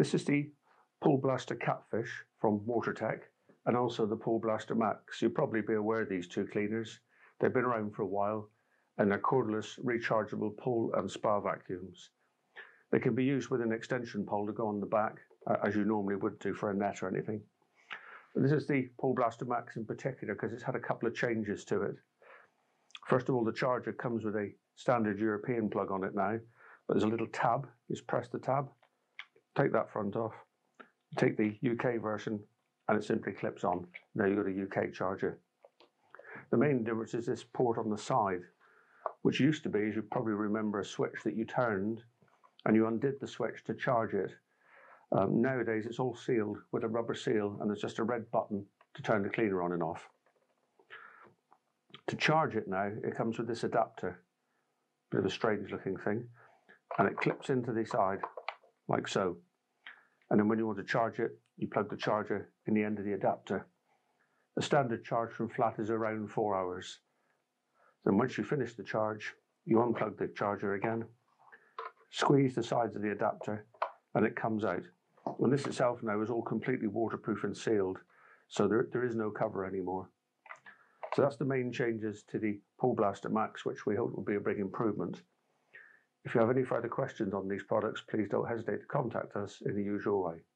This is the Pool Blaster Catfish from WaterTech and also the Pool Blaster Max. You'll probably be aware of these two cleaners. They've been around for a while and they're cordless, rechargeable pool and spa vacuums. They can be used with an extension pole to go on the back, as you normally would do for a net or anything. But this is the Pool Blaster Max in particular because it's had a couple of changes to it. First of all, the charger comes with a standard European plug on it now, but there's a little tab. You just press the tab, take that front off, take the UK version, and it simply clips on. Now you've got a UK charger. The main difference is this port on the side, which used to be, as you probably remember, a switch that you turned and you undid the switch to charge it. Nowadays, it's all sealed with a rubber seal and there's just a red button to turn the cleaner on and off. To charge it now, it comes with this adapter, bit of a strange looking thing, and it clips into the side like so. And then when you want to charge it, you plug the charger in the end of the adapter. The standard charge from flat is around 4 hours. Then once you finish the charge, you unplug the charger again, squeeze the sides of the adapter, and it comes out. And this itself now is all completely waterproof and sealed, so there is no cover anymore. So that's the main changes to the Pool Blaster Max, which we hope will be a big improvement. If you have any further questions on these products, please don't hesitate to contact us in the usual way.